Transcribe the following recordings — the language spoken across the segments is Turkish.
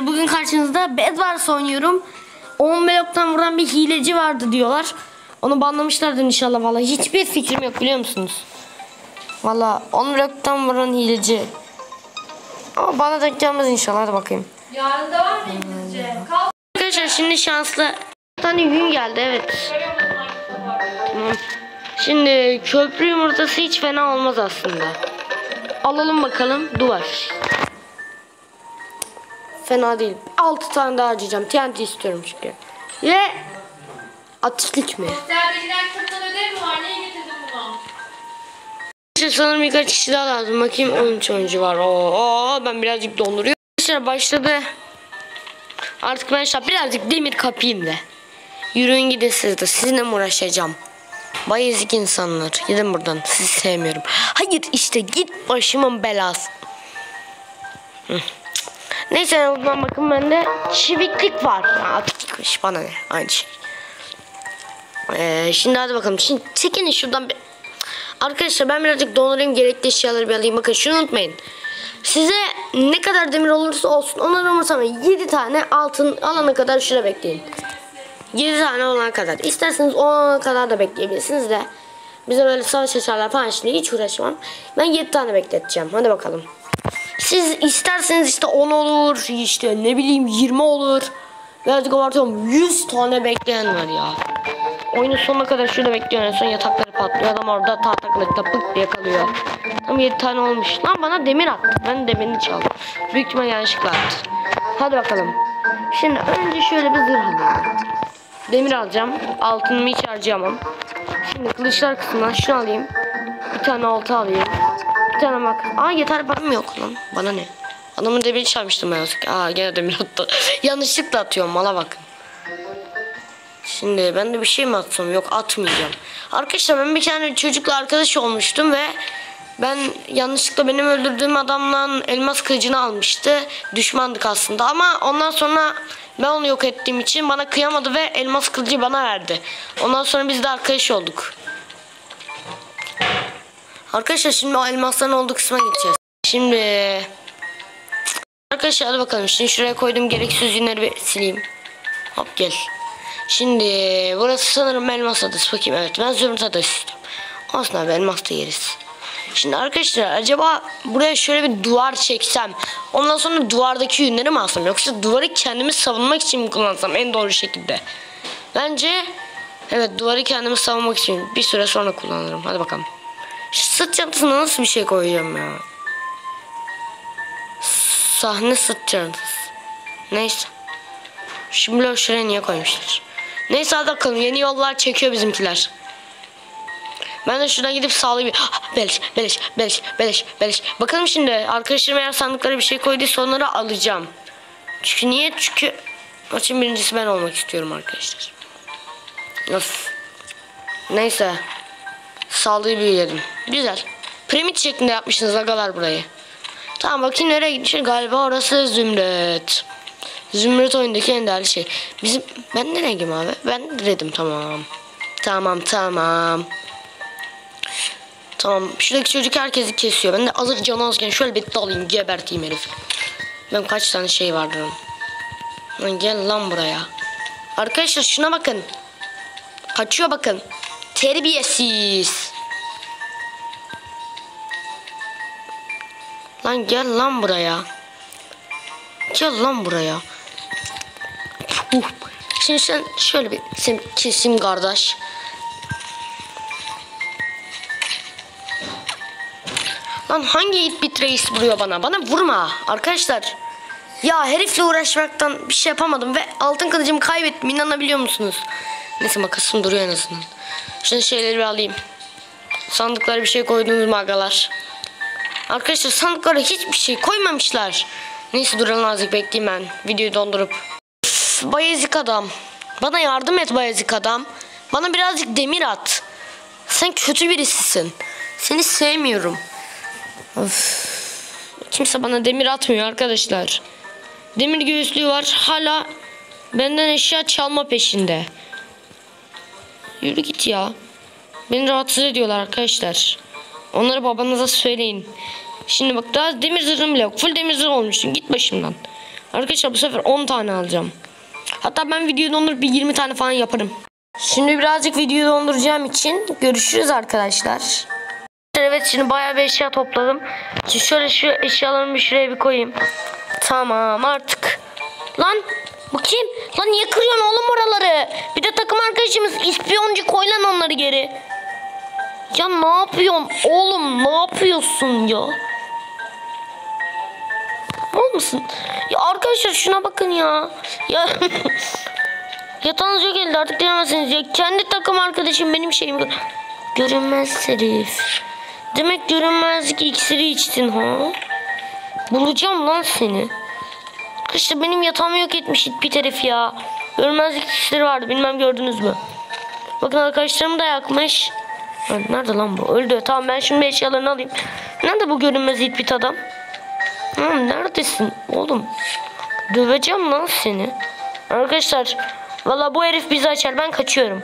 bugün karşınızda Bed Wars oynuyorum. 10 bloktan vuran bir hileci vardı diyorlar. Onu banlamışlardı inşallah. Vallahi hiçbir fikrim yok, biliyor musunuz? Vallahi 10 bloktan vuran hileci. Ama bana denk gelmez inşallah. Hadi bakayım. Yarın da var mı İngilizce? Arkadaşlar şimdi şanslı bir tane gün geldi, evet. Tamam. Şimdi köprü yumurtası hiç fena olmaz aslında. Alalım bakalım. Duvar. Fena değil. 6 tane daha harcayacağım. TNT istiyorum çünkü. Ve ateşlik mi? Serdekiler kitaptan ödev mi var? Niye getirdin bunu? İşte sanırım birkaç kişi daha lazım. Bakayım 13 oyuncu var. Oo, ben birazcık donduruyorum. Arkadaşlar başladı. Artık ben birazcık demir kapayım da. Yürüyün gidin siz de. Sizinle mi uğraşacağım? Bayezik insanlar. Gidin buradan. Sizi sevmiyorum. Hayır işte, git başımın belası. Neyse, o zaman bakın bende çiviklik var. Atıkmış bana ne? Aynı şey. Şimdi hadi bakalım. Şimdi çekinin şuradan bir... Arkadaşlar ben birazcık dondurayım. Gerekli eşyaları bir alayım. Bakın şunu unutmayın. Size ne kadar demir olursa olsun onları umursamayın. 7 tane altın alana kadar şurada bekleyin. 7 tane olana kadar. İsterseniz 10 olana kadar da bekleyebilirsiniz de. Bize böyle savaş açarlar falan, şimdi hiç uğraşmam. Ben 7 tane bekleteceğim. Hadi bakalım. Siz isterseniz işte 10 olur, işte ne bileyim 20 olur. Birazcık abartıyorum, 100 tane bekleyen var ya. Oyunun sonuna kadar şurada bekliyor, en son yatakları patlıyor. Adam orada tahtaklıkta pık diye kalıyor. Tam 7 tane olmuş. Lan bana demir attı. Ben demirini çaldım. Büyük ihtimal yanlışlıkla attı. Hadi bakalım. Şimdi önce şöyle bir zırh alayım. Demir alacağım. Altınımı hiç harcayamam. Şimdi kılıçlar kısmından şunu alayım. Bir tane altı alayım. Bir tane bak. Aa, yeter, param yok lan. Bana ne? Adamın demirini çalmıştım ben yazık. Aa, gene demir attı. Yanlışlıkla atıyorum, mala bakın. Şimdi ben de bir şey mi atsam? Yok, atmayacağım. Arkadaşlar ben bir tane çocukla arkadaş olmuştum ve ben yanlışlıkla benim öldürdüğüm adamla elmas kılıcını almıştı. Düşmandık aslında ama ondan sonra ben onu yok ettiğim için bana kıyamadı ve elmas kılıcı bana verdi. Ondan sonra biz de arkadaş olduk. Arkadaşlar şimdi o elmasların olduğu kısma gideceğiz. Şimdi arkadaşlar hadi bakalım. Şimdi şuraya koyduğum gereksiz ürünleri bir sileyim. Hop gel. Şimdi burası sanırım elmas adası. Bakayım, evet, ben zümrüt adası istiyorum. Olsun abi, elmas da yeriz. Şimdi arkadaşlar acaba buraya şöyle bir duvar çeksem, ondan sonra duvardaki yünleri mi alsam, yoksa duvarı kendimi savunmak için mi kullansam en doğru şekilde? Bence evet, duvarı kendimi savunmak için bir süre sonra kullanırım. Hadi bakalım. Şu sırt çantasına nasıl bir şey koyacağım ya? Sahne sırt çantası. Neyse. Şimdi şuraya niye koymuşlar? Neyse hadi bakalım, yeni yollar çekiyor bizimkiler. Ben de şuradan gidip sağlayayım. Beleş. Bakalım şimdi arkadaşlarım eğer sandıklara bir şey koyduysa onları alacağım. Çünkü niye? Çünkü maçın birincisi ben olmak istiyorum arkadaşlar. Of. Neyse. Sağlığı büyüledim. Güzel. Piramit şeklinde yapmışsınız agalar burayı. Tamam, bakayım nereye gitmişler. Galiba orası Zümrüt. Zümrüt oyundaki en değerli şey. Ben ne rengim abi? Ben dedim, tamam. Tamam. Şuradaki çocuk herkesi kesiyor. Ben de hazır canı azken şöyle bir dalayım, geberteyim herif. Ben kaç tane şey vardı lan. Lan gel lan buraya. Arkadaşlar şuna bakın. Kaçıyor bakın. Terbiyesiz. Lan gel lan buraya. Şimdi sen şöyle bir keseyim kardeş. Lan hangi it bit reis vuruyor bana? Bana vurma arkadaşlar. Ya herifle uğraşmaktan bir şey yapamadım ve altın kılıcımı kaybettim, inanabiliyor musunuz? Neyse, makasım duruyor en azından. Şimdi şeyleri bir alayım. Sandıklara bir şey koydunuz mu agalar? Arkadaşlar sandıklara hiçbir şey koymamışlar. Neyse, durun azıcık bekleyeyim ben. Videoyu dondurup. Bayezik adam. Bana yardım et Bayezik adam. Bana birazcık demir at. Sen kötü birisisin. Seni sevmiyorum. Of. Kimse bana demir atmıyor arkadaşlar. Demir göğüslüğü var. Hala benden eşya çalma peşinde. Yürü git ya. Beni rahatsız ediyorlar arkadaşlar. Onları babanıza söyleyin. Şimdi bak, daha demir zırhım bile yok. Full demir zırh olmuşsun. Git başımdan. Arkadaşlar bu sefer 10 tane alacağım. Hatta ben videoyu dondurup bir 20 tane falan yaparım. Şimdi birazcık videoyu donduracağım için görüşürüz arkadaşlar. Evet, şimdi bayağı bir eşya topladım. Şimdi şöyle şu eşyalarımı şuraya bir koyayım. Tamam artık. Lan bu kim? Lan niye kırıyorsun oğlum oraları? Bir de takım arkadaşımız ispiyoncu, koy lan onları geri. Ya ne yapıyorsun oğlum, ne yapıyorsun ya? Mal mısın? Ya arkadaşlar şuna bakın ya. Ya yatağınız yok elde, artık dilemezsiniz ya. Kendi takım arkadaşım benim şeyimi görünmez herif. Demek görünmezlik iksiri içtin ha? Bulacağım lan seni. İşte benim yatağımı yok etmiş bir herif ya. Görünmezlik iksiri vardı, bilmem gördünüz mü? Bakın arkadaşlarım da yakmış. Nerede lan bu? Öldü. Tamam, ben şimdi eşyalarını alayım. Nerede bu görünmez itbit adam? Neredesin oğlum? Döveceğim lan seni. Arkadaşlar valla bu herif bizi açar, ben kaçıyorum.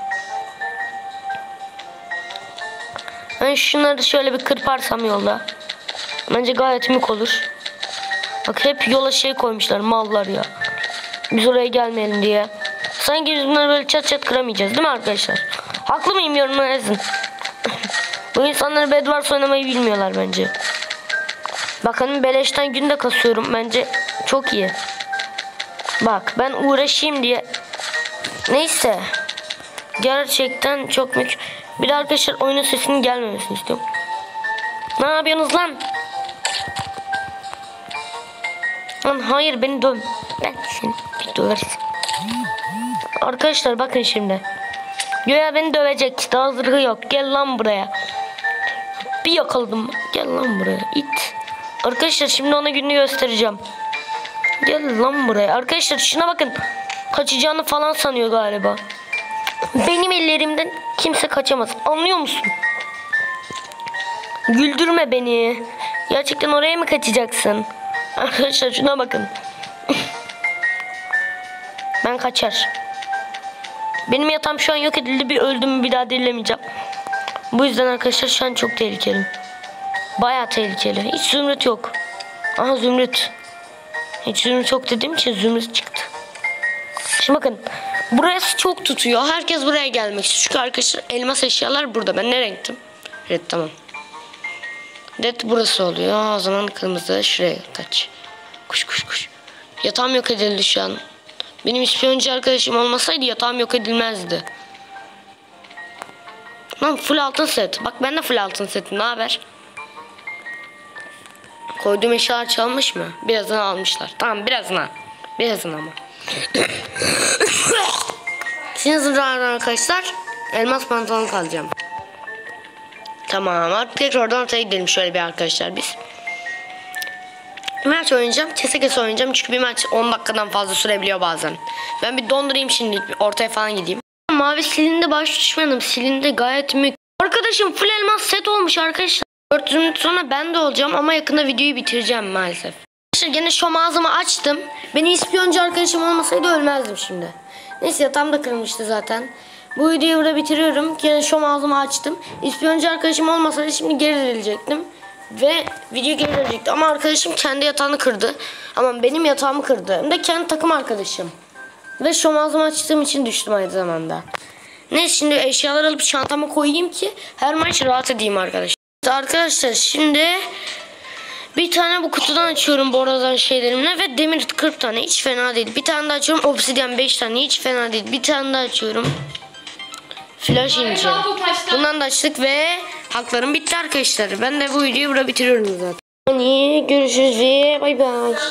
Ben şunları da şöyle bir kırparsam yolda, bence gayet mük olur. Bak hep yola şey koymuşlar, mallar ya. Biz oraya gelmeyelim diye. Sanki biz bunları böyle çat çat kıramayacağız değil mi arkadaşlar? Haklı mıyım, yorumlara yazın. Bu insanlar Bedwars oynamayı bilmiyorlar bence. Bakın beleşten günde kasıyorum, bence çok iyi. Bak ben uğraşayım diye. Neyse. Gerçekten çok mük. Bir de arkadaşlar oyunun sesinin gelmemesini istiyorum. Ne yapıyorsunuz lan? Lan hayır, beni döv. Ben seni bir döversin. Arkadaşlar bakın şimdi. Göya beni dövecek. Daha zırhı yok. Gel lan buraya. Bir yakaladım. Gel lan buraya. İt. Arkadaşlar şimdi ona gününü göstereceğim. Gel lan buraya. Arkadaşlar şuna bakın. Kaçacağını falan sanıyor galiba. Benim ellerimden kimse kaçamaz. Anlıyor musun? Güldürme beni. Gerçekten oraya mı kaçacaksın? Arkadaşlar şuna bakın. Ben kaçar. Benim yatağım şu an yok edildi. Bir öldüm, bir daha dirilemeyeceğim. Bu yüzden arkadaşlar şu an çok tehlikeli. Bayağı tehlikeli. Hiç zümrüt yok. Aha zümrüt. Hiç zümrüt yok dediğim için zümrüt çıktı. Şimdi bakın. Burası çok tutuyor. Herkes buraya gelmek istiyor. Çünkü arkadaşlar elmas eşyalar burada. Ben ne renktim? Red, tamam. Red burası oluyor. O zaman kırmızı şuraya kaç. Kuş kuş kuş. Yatağım yok edildi şu an. Benim ispiyoncu arkadaşım olmasaydı yatağım yok edilmezdi. Lan full altın set. Bak ben de full altın setim. Ne haber? Koyduğum eşyalar çalmış mı? Birazını almışlar. Tamam birazını. Birazını ama. Şimdi zırhlardan arkadaşlar elmas pantolon kalacağım. Tamam artık tekrardan ortaya gidelim şöyle bir arkadaşlar biz. Maç oynayacağım. Kese oynayacağım. Çünkü bir maç 10 dakikadan fazla sürebiliyor bazen. Ben bir dondurayım şimdi. Ortaya falan gideyim. Mavi silinde baş düşmanım. Silinde gayet mük. Arkadaşım full elmas set olmuş arkadaşlar. 400 minut sonra ben de olacağım ama yakında videoyu bitireceğim maalesef. Arkadaşlar gene şu mağazamı açtım. Beni ispiyoncu arkadaşım olmasaydı ölmezdim şimdi. Neyse yatağım da kırılmıştı zaten. Bu videoyu burada bitiriyorum. Gene şu mağazamı açtım. İspiyoncu arkadaşım olmasaydı şimdi geri dirilecektim. Ve video geri dönecekti. Ama arkadaşım kendi yatağını kırdı. Ama benim yatağımı kırdı. Hem de kendi takım arkadaşım. Ve şu mağazamı açtığım için düştüm aynı zamanda. Neyse şimdi eşyaları alıp çantama koyayım ki her maç rahat edeyim arkadaşlar. Arkadaşlar şimdi bir tane bu kutudan açıyorum borazan şeylerimle ve demir 40 tane hiç fena değil. Bir tane daha açıyorum obsidyen 5 tane hiç fena değil. Bir tane daha açıyorum. Flash ince. Bundan da açtık ve haklarım bitti arkadaşlar. Ben de bu videoyu burada bitiriyorum zaten. Hani görüşürüz ve bay bay.